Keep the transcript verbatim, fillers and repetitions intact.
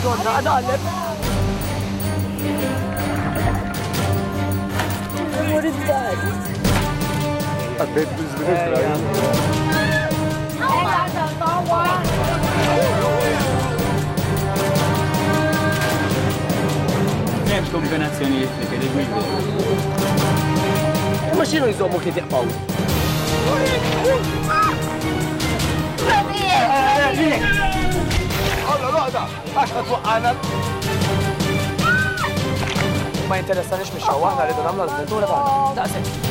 Madonna, Adalem! What is that? حبيت بالزبده. Hemm kombinazzjonijiet li kien il-video. Ma xinu jżommu kif jaqbaw? Alla loqda, għax għatwaqqana. Ma jinteressanix mix-xawa, aħna rridu nagħmlu l-avventura tagħna. Daqshekk.